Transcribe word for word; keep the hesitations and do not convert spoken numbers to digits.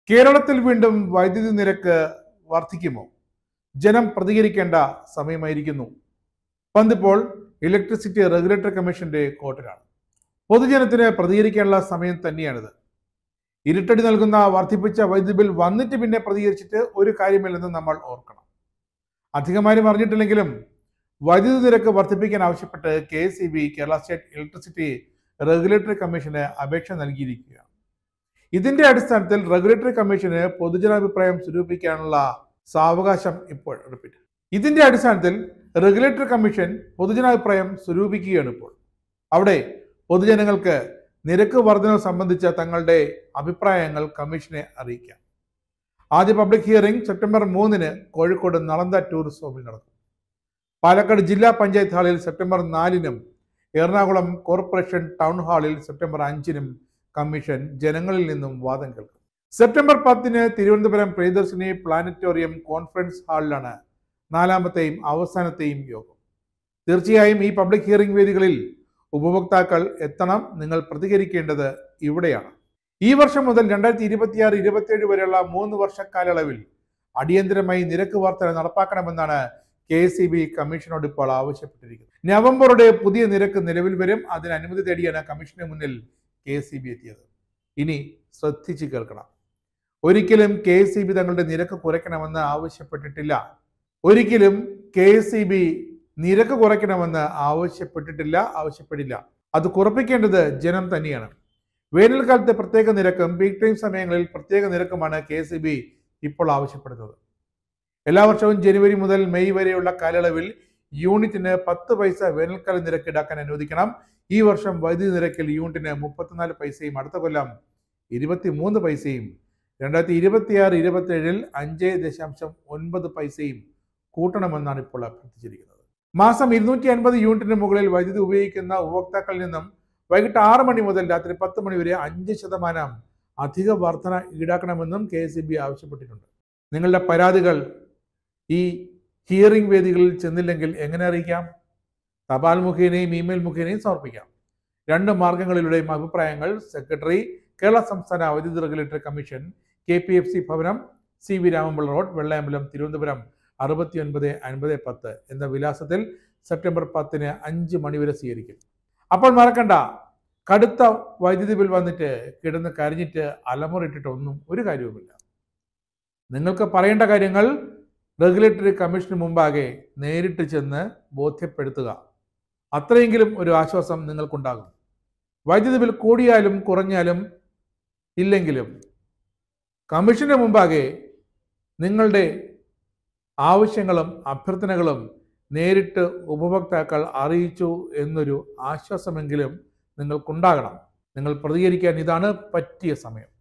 കേരളത്തിൽ വീണ്ടും വൈദ്യുതി നിരക്ക് വർദ്ധിക്കുമോ? ജനം പ്രതികരിക്കേണ്ട സമയമായിരിക്കുന്നു. പന്തിപ്പോൾ ഇലക്ട്രിസിറ്റി റെഗുലേറ്ററി കമ്മീഷന്റെ കോർട്ടിലാണ്. പൊതുജനത്തിന് പ്രതികരിക്കാനുള്ള സമയം തന്നെയാണിത്. ഇരുട്ടടി നൽകുന്ന വർദ്ധിപ്പിച്ച വൈദ്യുതി ബിൽ വന്നിട്ട് പിന്നെ പ്രതികരിച്ചിട്ട് ഒരു കാര്യമില്ലെന്ന് നമ്മൾ ഓർക്കണം. അധികമാരും അറിഞ്ഞിട്ടില്ലെങ്കിലും വൈദ്യുതി നിരക്ക് വർദ്ധിപ്പിക്കാൻ ആവശ്യപ്പെട്ട് K S E B Kerala state electricity regulatory കമ്മീഷന് അപേക്ഷ നൽകിയിരിക്കുകയാണ്. ഇതിന്റെ അടിസ്ഥാനത്തിൽ റെഗുലേറ്ററി കമ്മീഷന് പൊതുജനാഭിപ്രായം സ്വരൂപിക്കാനുള്ള സാവകാശം ഇപ്പോൾ റിപ്പീറ്റ് ഇതിന്റെ അടിസ്ഥാനത്തിൽ റെഗുലേറ്ററി കമ്മീഷൻ പൊതുജനാഭിപ്രായം സ്വരൂപിക്കുകയാണ്. ഇപ്പോൾ അവിടെ പൊതുജനങ്ങൾക്ക് നിരക്ക് വർധനവ് സംബന്ധിച്ച തങ്ങളുടെ അഭിപ്രായങ്ങൾ കമ്മീഷനെ അറിയിക്കാം. ആദ്യ പബ്ലിക് ഹിയറിംഗ് സെപ്റ്റംബർ മൂന്നിന് കോഴിക്കോട് നളന്ദ ടൂറിസ്റ്റ് ഹോമിൽ നടക്കും. പാലക്കാട് ജില്ലാ പഞ്ചായത്ത് ഹാളിൽ സെപ്റ്റംബർ നാലിനും എറണാകുളം കോർപ്പറേഷൻ ടൗൺ ഹാളിൽ സെപ്റ്റംബർ അഞ്ചിനും കമ്മീഷൻ ജനങ്ങളിൽ നിന്നും വാദം കേൾക്കും. സെപ്റ്റംബർ പത്തിന് തിരുവനന്തപുരം പ്രിയദർശിനി പ്ലാനറ്റോറിയം കോൺഫറൻസ് ഹാളിലാണ് നാലാമത്തെയും അവസാനത്തെയും യോഗം. തീർച്ചയായും ഈ പബ്ലിക് ഹിയറിംഗ് വേദികളിൽ ഉപഭോക്താക്കൾ എത്തണം. നിങ്ങൾ പ്രതികരിക്കേണ്ടത് ഇവിടെയാണ്. ഈ വർഷം മുതൽ രണ്ടായിരത്തി ഇരുപത്തിയാറ് ഇരുപത്തിയേഴ് വരെയുള്ള മൂന്ന് വർഷ കാലയളവിൽ അടിയന്തരമായി നിരക്ക് വർധന നടപ്പാക്കണമെന്നാണ് കെ എസ് ഇ ബി കമ്മീഷനോട് ഇപ്പോൾ ആവശ്യപ്പെട്ടിരിക്കുന്നത്. നവംബറുടെ പുതിയ നിരക്ക് നിലവിൽ വരും. അതിന് അനുമതി തേടിയാണ് കമ്മീഷന് മുന്നിൽ കെ എസ് ഇ ബി എത്തിയത്. ഇനി ശ്രദ്ധിച്ച് കേൾക്കണം. ഒരിക്കലും കെ എസ് ഇ ബി തങ്ങളുടെ നിരക്ക് കുറയ്ക്കണമെന്ന് ആവശ്യപ്പെട്ടിട്ടില്ല. ഒരിക്കലും കെ എസ് ഇ ബി നിരക്ക് കുറയ്ക്കണമെന്ന് ആവശ്യപ്പെട്ടിട്ടില്ല, ആവശ്യപ്പെടില്ല. അത് കുറപ്പിക്കേണ്ടത് ജനം തന്നെയാണ്. വേനൽക്കാലത്തെ പ്രത്യേക നിരക്കും പീക്ക് ടൈം സമയങ്ങളിൽ പ്രത്യേക നിരക്കുമാണ് കെ എസ് ഇ ബി ഇപ്പോൾ ആവശ്യപ്പെടുന്നത്. എല്ലാ വർഷവും ജനുവരി മുതൽ മെയ് വരെയുള്ള കാലയളവിൽ യൂണിറ്റിന് പത്ത് പൈസ വേനൽക്കാല നിരക്ക് ഈടാക്കാൻ അനുവദിക്കണം. ഈ വർഷം വൈദ്യുതി നിരക്കിൽ യൂണിറ്റിന് മുപ്പത്തിനാല് പൈസയും അടുത്ത കൊല്ലം ഇരുപത്തി മൂന്ന് പൈസയും രണ്ടായിരത്തി ഇരുപത്തിയാറ് ഇരുപത്തി ഏഴിൽ അഞ്ച് ദശാംശം ഒൻപത് പൈസയും കൂട്ടണമെന്നാണ് ഇപ്പോൾ അഭ്യർത്ഥിച്ചിരിക്കുന്നത്. മാസം ഇരുന്നൂറ്റി അൻപത് യൂണിറ്റിന് മുകളിൽ വൈദ്യുതി ഉപയോഗിക്കുന്ന ഉപഭോക്താക്കളിൽ നിന്നും വൈകിട്ട് ആറ് മണി മുതൽ രാത്രി പത്ത് മണി വരെ അഞ്ച് ശതമാനം അധിക വർധന ഈടാക്കണമെന്നും കെ എസ് ഇ ബി ആവശ്യപ്പെട്ടിട്ടുണ്ട്. നിങ്ങളുടെ പരാതികൾ ഈ ഹിയറിംഗ് വേദികളിൽ ചെന്നില്ലെങ്കിൽ എങ്ങനെ അറിയിക്കാം? തപാൽ മുഖേനയും ഇമെയിൽ മുഖേനയും സമർപ്പിക്കാം. രണ്ട് മാർഗങ്ങളിലൂടെയും അഭിപ്രായങ്ങൾ സെക്രട്ടറി, കേരള സംസ്ഥാന വൈദ്യുതി regulatory commission, K P F C ഭവനം, C V Ramapillai road, Vellayambalam, Thiruvananthapuram അറുപത്തി ഒൻപത് അൻപത് പത്ത് എന്ന വിലാസത്തിൽ സെപ്റ്റംബർ പത്തിന് അഞ്ച് മണിവരെ സ്വീകരിക്കും. അപ്പോൾ മറക്കണ്ട, കടുത്ത വൈദ്യുതി ബിൽ വന്നിട്ട് കിടന്ന് കരഞ്ഞിട്ട് അലമുറിട്ടിട്ടൊന്നും ഒരു കാര്യവുമില്ല. നിങ്ങൾക്ക് പറയേണ്ട കാര്യങ്ങൾ റെഗുലേറ്ററി കമ്മീഷന് മുമ്പാകെ നേരിട്ട് ചെന്ന് ബോധ്യപ്പെടുത്തുക. അത്രയെങ്കിലും ഒരു ആശ്വാസം നിങ്ങൾക്കുണ്ടാകും. വൈദ്യുതി ബിൽ കൂടിയാലും കുറഞ്ഞാലും ഇല്ലെങ്കിലും കമ്മീഷന് മുമ്പാകെ നിങ്ങളുടെ ആവശ്യങ്ങളും അഭ്യർത്ഥനകളും നേരിട്ട് ഉപഭോക്താക്കൾ അറിയിച്ചു എന്നൊരു ആശ്വാസമെങ്കിലും നിങ്ങൾക്കുണ്ടാകണം. നിങ്ങൾ പ്രതികരിക്കാൻ ഇതാണ് പറ്റിയ സമയം.